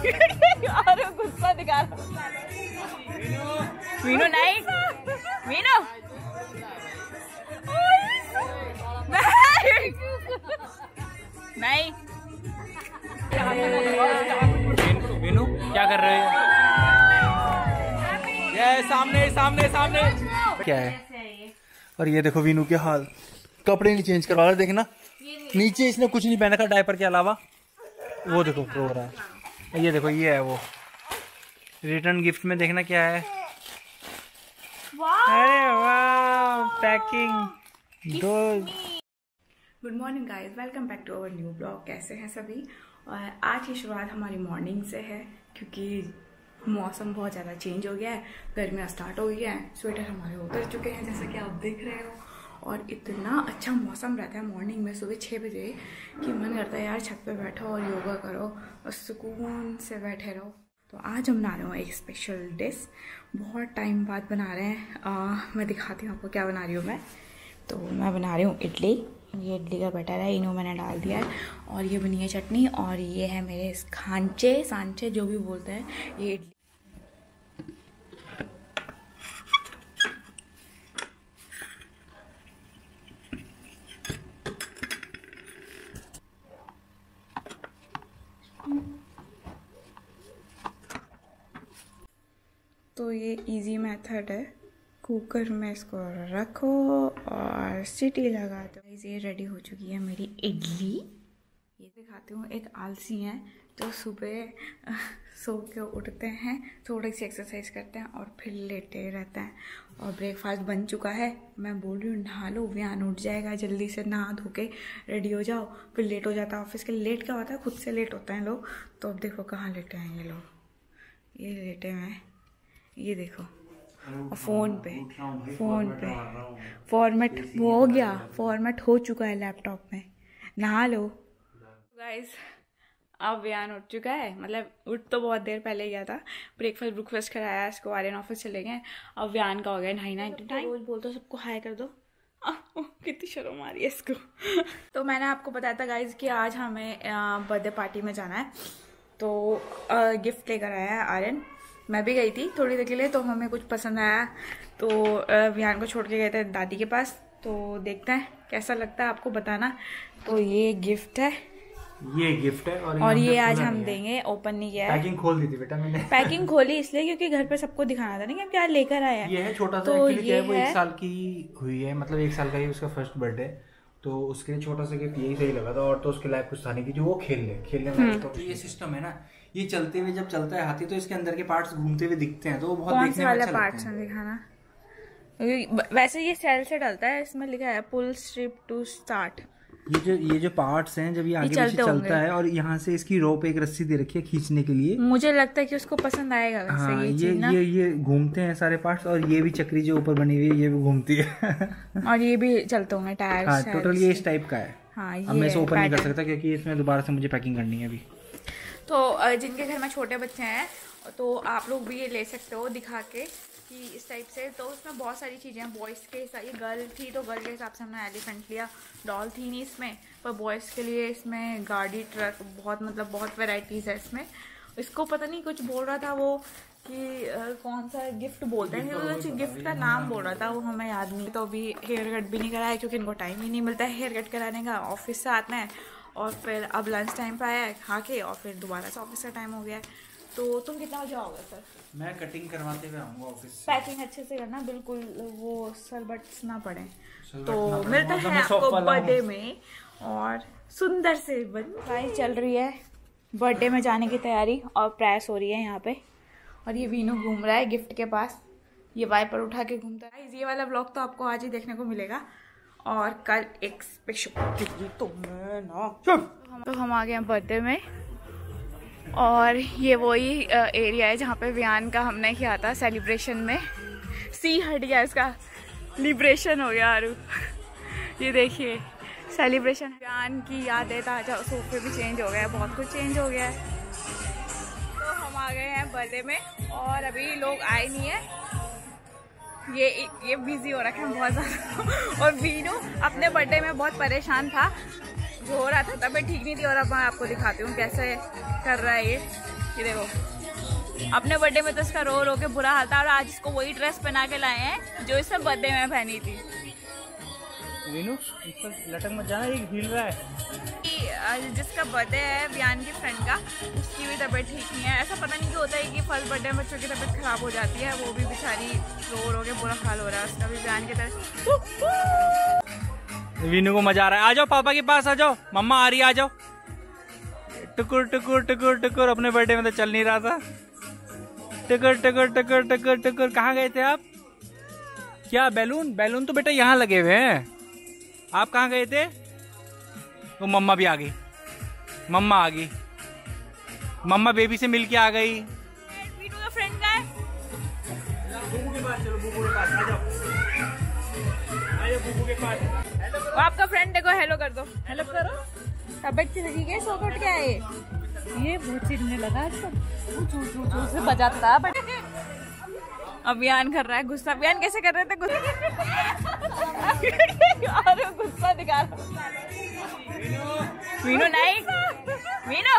और गुस्सा दिखा रहा। मीनू नहीं, मीनू नहीं। मीनू क्या कर रहे हो? ये सामने सामने सामने क्या है? और ये देखो वीनू के हाल, कपड़े नहीं चेंज करवा रहा, देखना नीचे इसने कुछ नहीं पहना था डायपर के अलावा। वो देखो रो रहा है। ये देखो ये है वो रिटर्न गिफ्ट में, देखना क्या है। अरे वाह, पैकिंग दो। Good morning guys, welcome back to our new blog. कैसे हैं सभी? और आज की शुरुआत हमारी मॉर्निंग से है क्योंकि मौसम बहुत ज़्यादा चेंज हो गया है, गर्मियाँ स्टार्ट हो गई हैं, स्वेटर हमारे उतर चुके हैं जैसा कि आप देख रहे हो। और इतना अच्छा मौसम रहता है मॉर्निंग में सुबह 6 बजे कि मन करता है यार छत पे बैठो और योगा करो और सुकून से बैठे रहो। तो आज हम बना रहे हो एक स्पेशल डिश, बहुत टाइम बाद बना रहे हैं। मैं दिखाती हूँ आपको क्या बना रही हूँ मैं। तो मैं बना रही हूँ इडली। ये इडली का बैटर है, इनो मैंने डाल दिया है। और ये बनी है चटनी, और ये है मेरे खांचे सांचे जो भी बोलते हैं, ये इडली। तो ये इजी मेथड है, कुकर में इसको रखो और सीटी लगा दो। ये रेडी हो चुकी है मेरी इडली। ये दिखाती हूँ, एक आलसी हैं जो सुबह सो के उठते हैं, थोड़ी सी एक्सरसाइज करते हैं और फिर लेटे रहते हैं। और ब्रेकफास्ट बन चुका है, मैं बोल रही हूँ नहा लो, व्यान उठ जाएगा, जल्दी से नहा धो के रेडी हो जाओ, फिर लेट हो जाता है ऑफिस के। लेट क्या होता है, खुद से लेट होते हैं लोग। तो अब देखो कहाँ लेटे हैं ये लोग, ये लेटे हैं, ये देखो। और फोन पे फॉर्मेट हो गया, फॉर्मेट हो चुका है लैपटॉप में। नहा लो गाइस। अब व्यान उठ चुका है, मतलब उठ तो बहुत देर पहले गया था, ब्रेकफास्ट कराया इसको, आर्यन ऑफिस चले गए। अब व्यान का हो गया 9:09। रोज बोलते सबको हाई कर दो, कितनी शर्म आ रही है इसको। तो मैंने आपको बताया था गाइज कि आज हमें बर्थडे पार्टी में जाना है, तो गिफ्ट लेकर आया है आर्यन। मैं भी गई थी थोड़ी देर के लिए, तो हमें कुछ पसंद आया, तो विहान को छोड़ के गए थे दादी के पास। तो देखते हैं कैसा लगता है, आपको बताना। तो ये गिफ्ट है, ये गिफ्ट है और ये आज हम देंगे। ओपन नहीं किया है, पैकिंग खोल दी थी बेटा मैंने। पैकिंग खोली इसलिए क्योंकि घर पे सबको दिखाना था ना कि हम क्या लेकर आए हैं। ये है छोटा सा, तो ये वो 1 साल की हुई है, मतलब 1 साल का ही उसका फर्स्ट बर्थडे, तो उसके लिए छोटा सा गिफ्ट यही सही लगा था। और तो उसके लायक कुछ था नहीं कि जो वो खेलने में। तो ये सिस्टम है ना, ये चलते हुए जब चलता है हाथी तो इसके अंदर के पार्ट्स घूमते हुए दिखते हैं, तो वो बहुत देखने में अच्छा लगता है। दिखाना वैसे ये सेल से डलता है, इसमें लिखा है पुल स्ट्रिप टू स्टार्ट। ये जो पार्ट्स हैं, जब ये आगे पीछे चलता है और यहाँ से इसकी रोप एक रस्सी दे रखी है खींचने के लिए। मुझे लगता है कि उसको पसंद आएगा वैसे। हाँ, ये घूमते हैं सारे पार्ट्स, और ये भी चक्री जो ऊपर बनी हुई है ये भी घूमती है। और ये भी चलते होंगे टायर। हाँ, टोटल ये इस टाइप का है। हाँ, अब मैं इसे ओपन नहीं कर सकता क्योंकि इसमें दोबारा से मुझे पैकिंग करनी है अभी। तो जिनके घर में छोटे बच्चे हैं तो आप लोग भी ये ले सकते हो दिखा के कि इस टाइप से। तो उसमें बहुत सारी चीज़ें हैं बॉयज़ के हिसाब, ये गर्ल थी तो गर्ल के हिसाब से हमने एलिफेंट लिया, डॉल थी नहीं इसमें, पर बॉयज़ के लिए इसमें गाड़ी, ट्रक, बहुत वैरायटीज़ है इसमें। इसको पता नहीं कुछ बोल रहा था वो कि कौन सा गिफ्ट बोलते हैं, तो गिफ्ट का नाम बोल रहा था, वो हमें याद नहीं। तो अभी हेयर कट भी नहीं कराया क्योंकि इनको टाइम ही नहीं मिलता है हेयर कट कराने का, ऑफिस से आते हैं और फिर अब लंच टाइम पे आया है खा के, और फिर दोबारा से ऑफिस का टाइम हो गया है। तो तुम कितना बजे आओगे सर? मैं कटिंग करवाते हुए आऊँगा ऑफिस से। पैकिंग अच्छे से करना, बिल्कुल वो सरबट्स ना पड़े। तो मिलता है आपको बर्थडे में, और सुंदर से बन चल रही है बर्थडे में जाने की तैयारी, और प्रेस हो रही है यहाँ पे। और ये वीनू घूम रहा है गिफ्ट के पास, ये वाइपर उठा के घूमता है। ये वाला व्लॉग तो आपको आज ही देखने को मिलेगा, और कल एक स्पेशल। तो हम आ गए हैं बर्थडे में, और ये वही एरिया है जहाँ पे विहान का हमने किया था सेलिब्रेशन में। सी हट गया, इसका लिब्रेशन हो गया। आरू ये देखिए सेलिब्रेशन, विहान की यादें ताजा, सोफे भी चेंज हो गया, बहुत कुछ चेंज हो गया है। तो हम आ गए हैं बर्थडे में, और अभी लोग आए नहीं है, ये बिजी हो रखा है बहुत ज़्यादा। और वीनू अपने बर्थडे में बहुत परेशान था, जो हो रहा था, तबीयत ठीक नहीं थी। और अब मैं आपको दिखाती हूँ कैसे कर रहा है ये। ये देखो, अपने बर्थडे में तो इसका रो रो के बुरा हाल था और आज इसको वही ड्रेस पहना के लाए हैं जो इसने बर्थडे में पहनी थी। वीनू लटक मत जाना, ये हिल रहा है। जिसका बर्थडे है वियान की फ्रेंड का, उसकी भी तबीयत ठीक नहीं है। ऐसा पता नहीं क्यों होता है कि फर्स्ट बर्थडे में बच्चों की तबीयत खराब हो जाती है। वो भी बेचारी रो रो के बुरा हाल हो रहा है उसका भी वियान की तरह। वीनू को मजा आ रहा है। आ जाओ पापा के पास, आ जाओ, मम्मा आ रही है, आ जाओ। टुकुर टुकुर टुकुर टुकुर, अपने बर्थडे में तो चल नहीं रहा था। टुकुर टुकुर टुकुर टुकुर टुकुर, कहाँ गए थे आप? क्या बैलून? बैलून तो बेटा यहाँ लगे हुए हैं। आप कहाँ गए थे? वो मम्मा भी आ गई, मम्मा आ गई, मम्मा बेबी से मिलके आ गई। वीनू का फ्रेंड का है। बुबू के पास चलो, बुबू के पास आ जाओ, आ जाओ बुबू के पास। आपका फ्रेंड देखो, हेलो कर दो, हेलो करो। तबियत ठीक है? सो उठ क्या है ये बहुत चिढ़ने लगा आजकल, से बजाता है। अभियान कर रहा है गुस्सा। अभियान कैसे कर रहे थे गुस्सा? गुस्सा दिखा रहा। मीनू नहीं, मीनू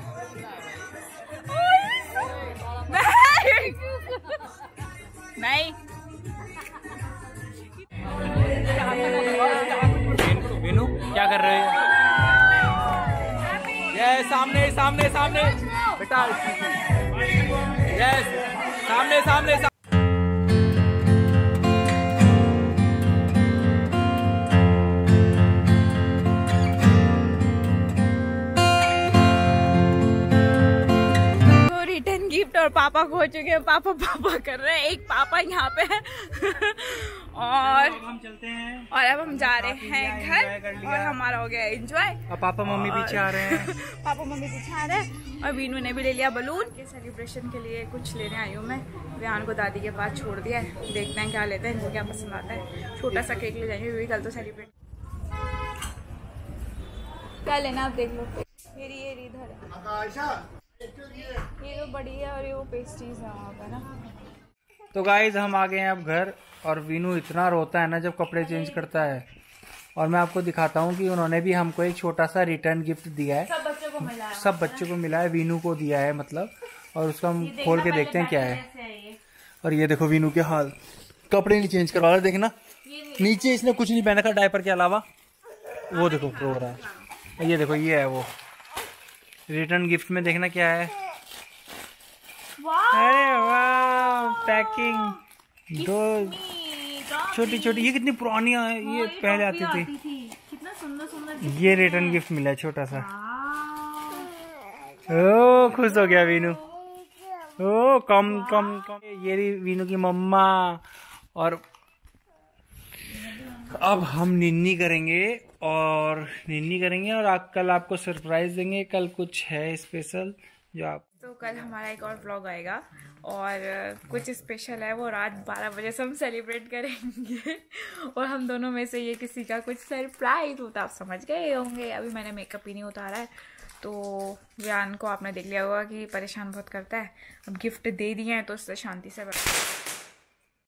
नहीं। वीनू क्या कर रहे हो? ये सामने सामने सामने बेटा, यस सामने सामने। रिटर्न गिफ्ट और पापा को हो चुके हैं। पापा पापा कर रहे हैं, एक पापा यहाँ पे है। और हम चलते हैं और अब हम जा रहे हैं घर और हमारा हो गया एंजॉय। और पापा मम्मी पीछे आ रहे हैं। पापा मम्मी पीछे आ रहे हैं और वीनू ने भी ले लिया बलून के सेलिब्रेशन के लिए। कुछ लेने आई हूँ मैं। वियान को दादी के पास छोड़ दिया है, देखते हैं क्या लेते हैं, इनको क्या पसंद आता है। छोटा सा केक ले जाएंगे क्योंकि कल तो सेलिब्रेट। क्या लेना आप देख लो। ये इधर है, ये तो बड़ी है और ये वो पेस्ट्रीज है वहाँ पे ना। तो गाइज हम आ गए हैं अब घर, और वीनू इतना रोता है ना जब कपड़े चेंज करता है। और मैं आपको दिखाता हूँ कि उन्होंने भी हमको एक छोटा सा रिटर्न गिफ्ट दिया है। सब बच्चों को मिला है, सब बच्चों को मिला है, वीनू को दिया है मतलब। और उसका हम खोल के देखते हैं क्या है। और ये देखो वीनू के हाल, कपड़े नहीं चेंज करवा रहा, देखना नीचे इसने कुछ नहीं पहना था डायपर के अलावा। वो देखो रो रहा है। ये देखो, ये है वो रिटर्न गिफ्ट में, देखना क्या है। अरे वाह, पैकिंग दो छोटी छोटी। ये कितनी पुरानी है, ये पहले आती थी। कितना सुंदर सुंदर। ये रिटर्न गिफ्ट मिला है छोटा सा। ओ खुश हो गया वीनू। ओ कम कम कम। ये वीनू की मम्मा। और अब हम निन्नी करेंगे और कल आपको सरप्राइज देंगे। कल कुछ है स्पेशल जो आप। तो कल हमारा एक और व्लॉग आएगा और कुछ स्पेशल है, वो रात 12 बजे से हम सेलिब्रेट करेंगे। और हम दोनों में से ये किसी का कुछ सरप्राइज होता, आप समझ गए होंगे। अभी मैंने मेकअप ही नहीं उतारा है, तो वियान को आपने देख लिया होगा कि परेशान बहुत करता है। अब गिफ्ट दे दिए हैं तो उससे शांति से